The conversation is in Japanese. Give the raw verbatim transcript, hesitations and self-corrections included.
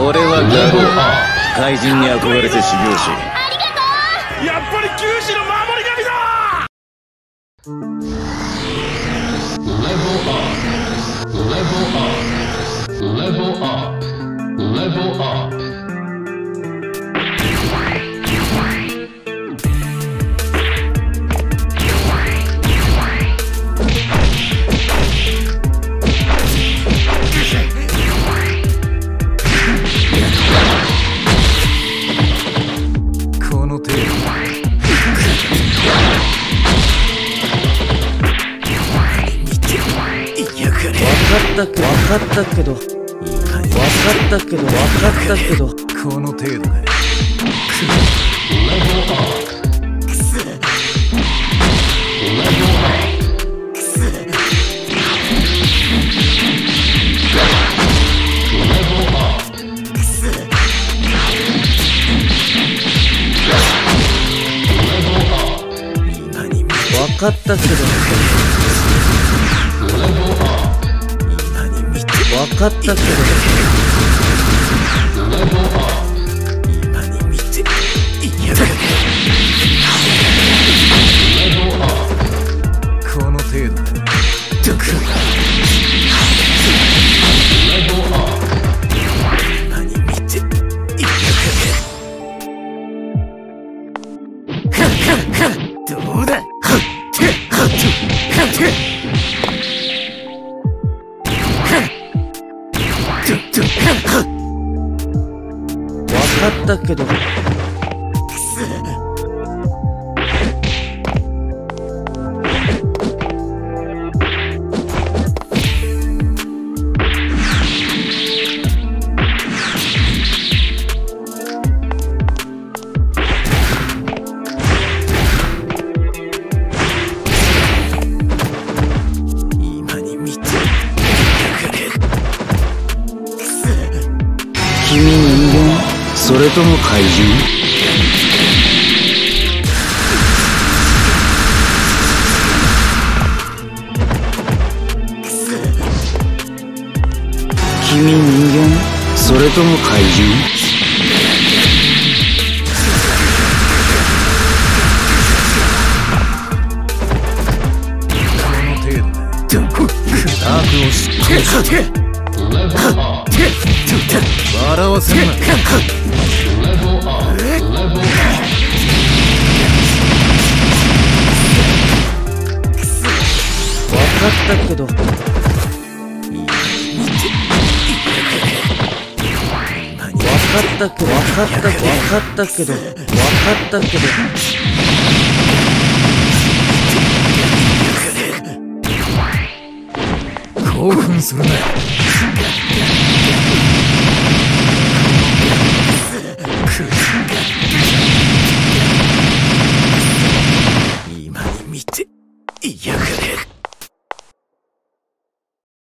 俺はガゴ怪人に憧れて修行し、 やっぱり九死の守り神だ。 この程度。分かったけど、分かったけど、分かったけど、この程度か。分かったけど。分かったけど、今に見ていやがれ。この程度だ。どこ今に見ていやがれ。どうだ。分かったけど。今に見て君人間それとも怪獣？君人間それとも怪獣？この程度でどこダークを知ってる。笑わせんな。分かったけど。分かったけど、分かった分かったけど、分かったけど。興奮するな。